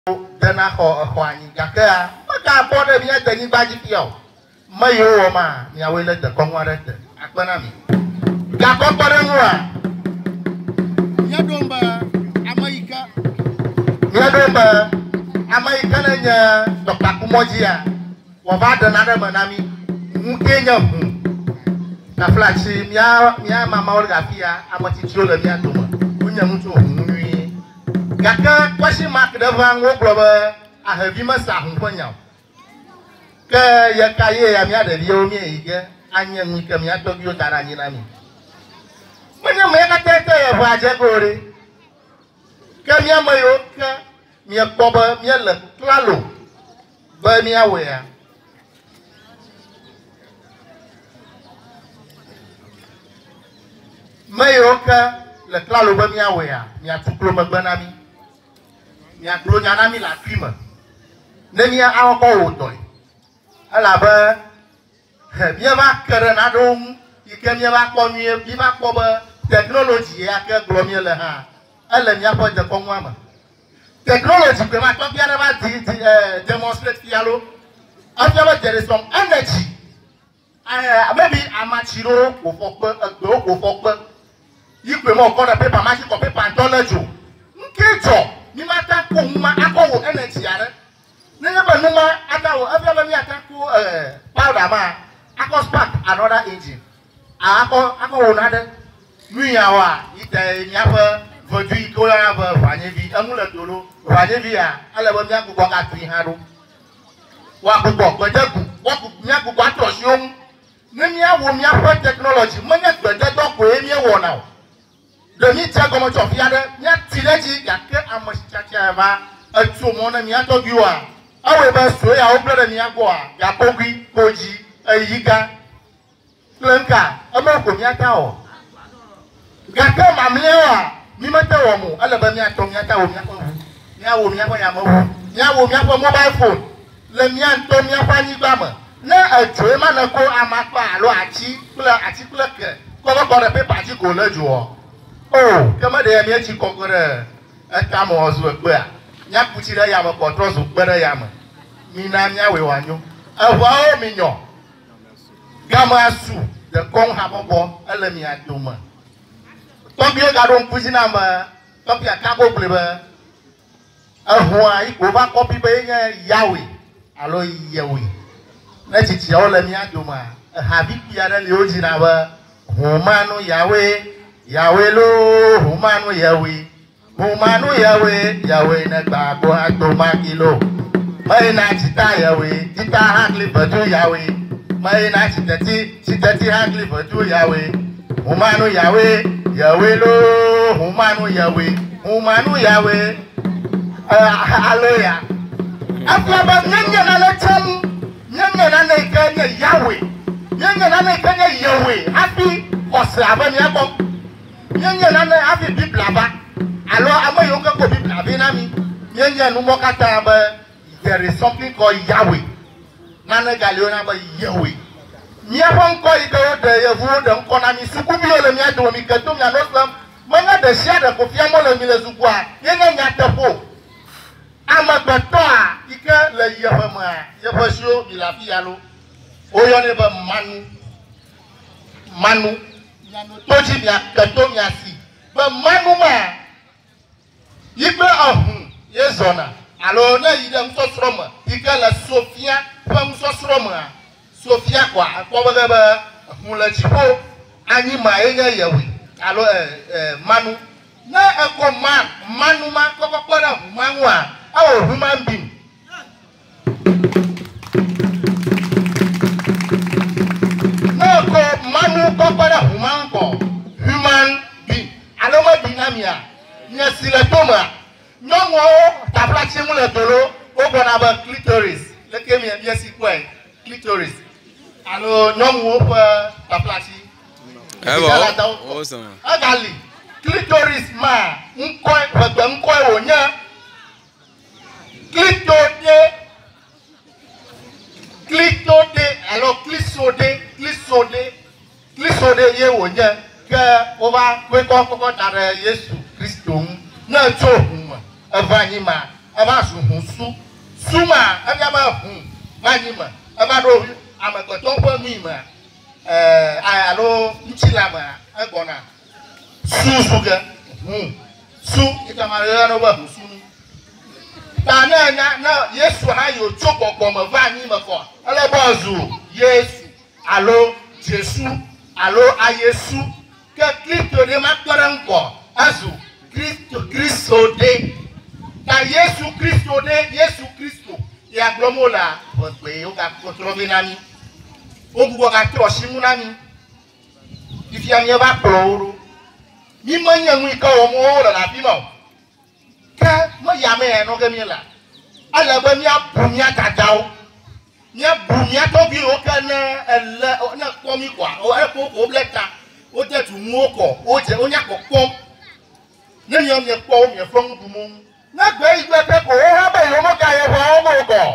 dena hoani gaka maka pode biya tani baji piao mayo ma mi awele de konwarete akpana mi ga kokore nwa nyadomba amaika na nya Dr. Kumojia wa bada na da manami nkenya hu na flashi mia mama orgafia amati tiola mia doma unya mutu hunwi gaka kwashi mark da van wo globa ahavi masa hunkonya ke ya kaye ya mia de liyo mi ige anya nwika mia togyo taranyi na mi manya me ka tete ya vaje gore ke mia mayo ke mia boba mia le klalo ba mia we ya mayoka le klalo ba mia we ya mia tuklo magbana mi mia klo nyana mi la prima ne mia awko wodoy ala ba mia ba kere na dom ike mia ba ko mi bi ba ko ba technology ya ke glo mi le ha ala mia po de ko nwa ma technology pe ma to bia ba demonstrate fialo after there is some energy maybe amachiro ko fokpe agbo ko fokpe yipe mo ko da paper ma ko paper antology nkejo ni mata ko ma akowo energy are ne ba numa atawo after mi ataku powder ma akos spark another engine ako na de nuyawa ite ni afa Vodu ko ya ba vanyevi amula dolo vanyevi ya ala ba miaku ko ka tri haru wa ku ko gbedeku wa ku miaku ko atosion ne mia wo mia for technology manya gbede to ko emi wo na o de mi tia gomo cho fiade mia tileji ya ke amashichacha ba atu mo na mia to giwa awe ba so ya o brother mia go a ya pogui koji ayiga lenka amako mia ta o gaka mamlewa mi mata wo mu ala ba mi ato mi ata wo mi akọ mi awo mi akọ ya mo mi awo mi akọ mobile phone le mi anto mi akọ ni gba mo na ajo ma na ko amapa alo achi kula ke ko ko re paper ji ko leju o kama de mi achi ko gore ata mo ozu egbe a nya puchire ya mo ko trozu gbere ya mo mi na nya we wanyo ahwa o mi nyo gama su de kon ha bobo ala mi ato mo Tokyo Gadon Puzina ma Tokyo Kago Bleba Ahua Igbo ba copy be Yeʋe alo Yeʋe na chichi ola mi adoma habi piara le ojina ba Hu-Manu Yeʋe lo Hu-Manu Yeʋe na gbagbo adoma kilo mai na chita Yeʋe hagli Vodu Yeʋe mai na chitati hagli Vodu Yeʋe Hu-Manu Yeʋe lo Hu-Manu Yeʋe aloya afaba nyanya na letem nyanya na nekanya Yeʋe nyanya na nekanya Yeʋe happy osaba mi akọ nyanya na happy bibla ba alo amayo ko bibla be na mi nyanya nu mokata ba there is something called Yeʋe na galiona ba Yeʋe Mia ko ide de yevu de nko na mi suku bi ole mi ado mi keto mi anoslam manya de sia de ko fia mo le mi le suku a ye nya tepo amagbeto a ike le Yeʋe ma Yeʋe sio mi la fi alo oyo ne ba manu toji mi keto mi asi ba manu ma yipe ohun ye zona alo na ide nso sroma ike la Sofia pa nso sroma Sofia kwa akọbege ba hule chipo anyi ma enye Yeʋe alo manu na eko manu ma kokokora Hu-Manu a awo human being na eko manu kokora Hu-Manu ko human being alo ma dinamia nya siletoma nyongo tabla chimule dolo ogona ba clitoris leke mi yesi kwe clitoris Alo nyongo pa taplachi. Awesome. Agali clitoris ma nkoi wonya. Clitode alo clisode ye wonya ke oba kwe ko dare Yesu Kristo na cho huma avanyima aba su hu su suma aba ba hu manyima aba do amagoto kwa mi ma alo nchila ma agona su ga su itamara no ba su ta na Yesu ha yo chokoko ma va ni ma ko ala bazu Yesu alo Jesu alo ayesu ke Kristo de ma toranko azu Kristo de ta Yesu Kristo ya glomola pe o ka kontrole nami o bugo ka troshi mu nami ifi ami ba ploro mi manya mu ka o mo la bi mo ka mo ya me no ke mi la ala ba mi abunya dadao mi abunya to bi o ka na ele na ko mi kwa o e ko bleta o je tu mu ko o je o nya ko pom na mi o mi ko mi fon du mu na gbe igbe pe ko o ha ba yo mo ka ye ho mo ko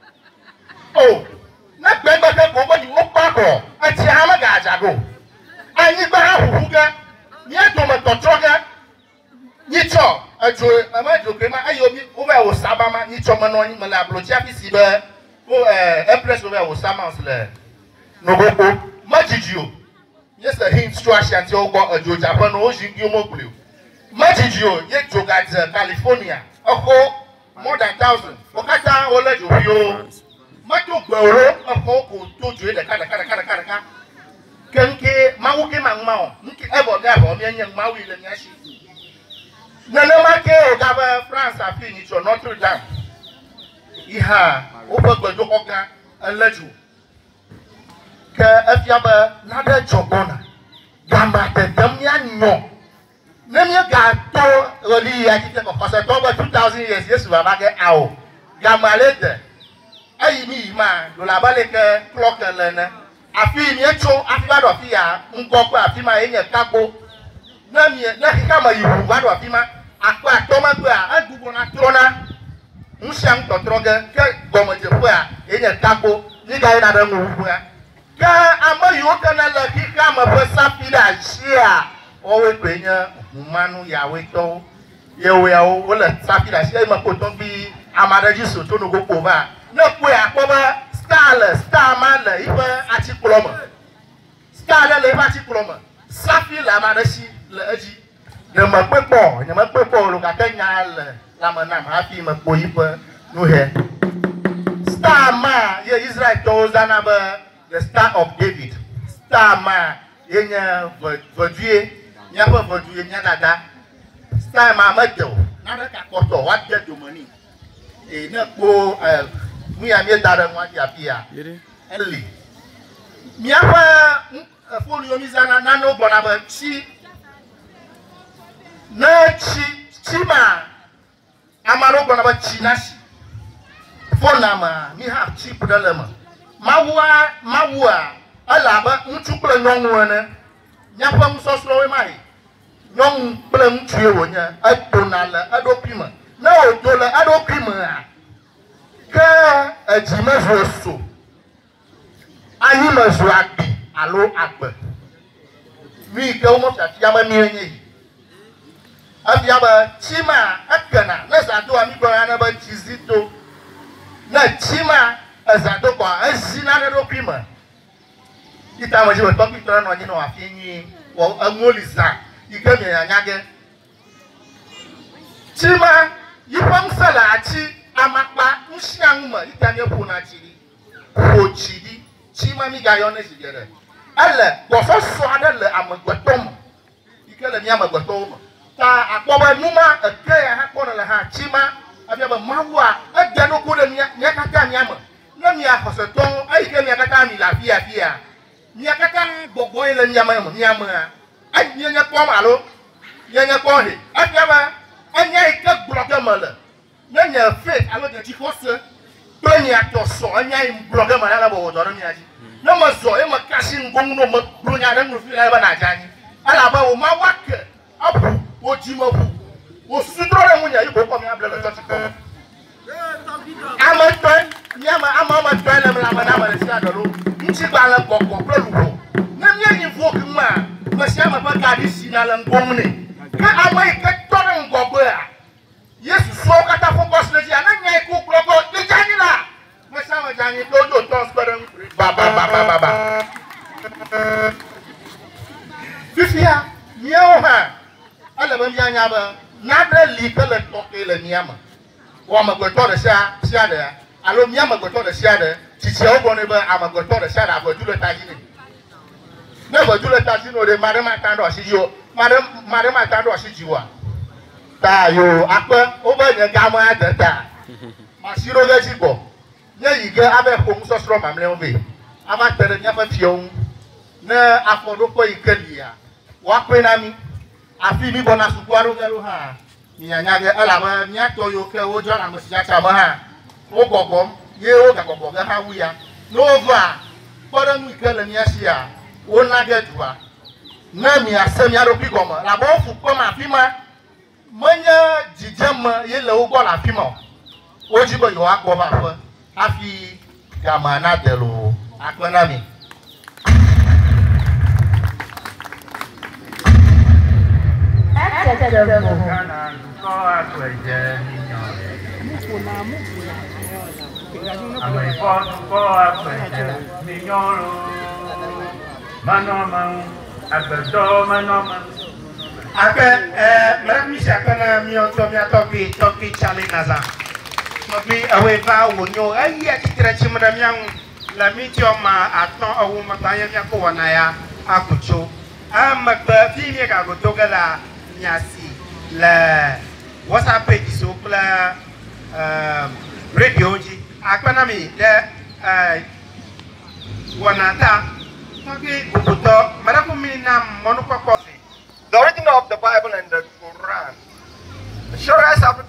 oh na gbe igbe pe ko bo di o pa ko ati ha ma ga ajago anyi gba ha hu ga ni e to mo to troga ni cho ajo mama jo pe ma ayo mi o ba wo sabama ni cho mo no ni mo la blo ti afi si be o empress o ba wo sama os le no gogo majijio yes a hint to ashanti o gbo ajo japan o ji gi o mo kule Majijio ye joga California oko more than 1,000 okata ole jo bio mato gboro oko ko to jo de kada kenke mawuke mangmao nki ebo ga bo mi enye mawu ile mi ashi na make o ga ba France afi ni to Notre Dame iha o gbogbo ko ga eleju ke afia ba na de jobona gamba te dam ya nyo Nemia ga to roli ya ti ko se to 2000 years Yesu baba ke awo ga malete ayi mi ma do la bale ke clock le na afi mi echo afi ba do fi ya nko ko afi ma enye kago na mi na ka ma yiwu ba do fi ma akwa to ma gba agugo na trona nsiam to troga ke gomo je fu a enye kago ni ga ina da mu fu a ka amayi o kana la ki ka ma fa safira shia owe penya Hu-Manu Yahweh to Yeʋe o le safira si e ma ko ton bi amadaji so to no go over na ku ya ko ba star man le ife atikuloma star le ife atikuloma safira amadaji le aji de ma pepo lo ka tenya le la ma na ma fi ma ko ife no he star man ye Israel to zana ba the star of David star man yenya Vodu nya pa Vodu nya dada star ma majo na da ka koto wa de do money e na ko mu ya mi dada nwa dia pia eli mi apa fo yo mi zana na no bona ba chi ma amaro bona ba chi na shi fo na ma mi ha chi pudalema mawua ala ba ntu kula nyonwo na nyapa msoslo we mai nyong plem tue wonya atonala adopima na odola adopima ka ajima zo anima zo abi alo agbe mi ke o mo fia ma mi enye abiaba chima akana na zato ami gba na ba chizito na chima azado kwa azina na adopima ita mo je to ki toro no nyino afinyi wo amoliza ikeme anyage chima yipam salachi amakpa nshianuma itanye puna chiri ochidi chima mi ga yone sigere ele wo so so adele amagbatom ikele mi amagbatom ta akpoba numa ekeya ha kono la ha chima abia ba mawa ade no ko de mi akata mi ama na mi ahoseton ayike mi akata mi la fia ni akata gbogbo ile ni ama ai nyenya kwa malo nyenya kwa he afiaba anya ika bloque mala nyenya faith alo de ti force to ni atoso anya im bloque mala la bo do mi aji na ma zo e ma kasi ngongu no ma bronya na ngu fi la ba na ajani ala ba o ma wake apu o ji ma fu o sudro re munya ibo ko mi abla lo to ko ama to nyama ama ma to na ma na ma le sia do lo nchi ba la kokko pro na mi ni fu ki ma ma sia ma ba ga di si na la ngomne ka ama ika to na ngobo a Yes, so kata focus na dia na nyai ku kloko di jani la. Masa ma jani dojo tos bareng ba. Fifia, miao ha. Ala ba mianya ba. Na da li ka le toke le miama. Wa ma go to de sia de. Alo miama go to de sia de. Chichi o go ne ba ama go to de sia da Vodu le taji ni. Na Vodu le taji no de mare ma tando asiji mare ma tando asiji wa. Ta yo akpa o ba nya ga ma adata masiro ga jibo nya yige abe hom so sro mamle obe ama tere nya fa fion na afodo ko ikelia wa pe na mi afi mi bona sukwaro garo ha nya nya ge ala ba nya to yo ke o jo na mo sia cha ba ha o gogom ye o ga gogo ga ha wu ya nova pora mu ikele nya sia o na ge duwa na mi asem ya ro bi goma la bo fu ko ma fi ma Manya jijama ye le ugo la fimo. Ojibo yo akwo ba fo. Afi gamana delo akwana mi. Kana ko akweje ninyo. Ame ko akweje ninyo. Manoma agbedo manoma. Ake madame Shakana mi on to mi topi chali naza. Topi awe va wonyo ayi akitira chi madame yang la mi ti o ma aton owo ma ba yan ko wana ya akucho. Magba fi mi ka go togala nyasi la WhatsApp page so kula radio ji akana mi de wanata toki ubuto madame mi na monoko. The origin of the Bible and the Quran. The shortest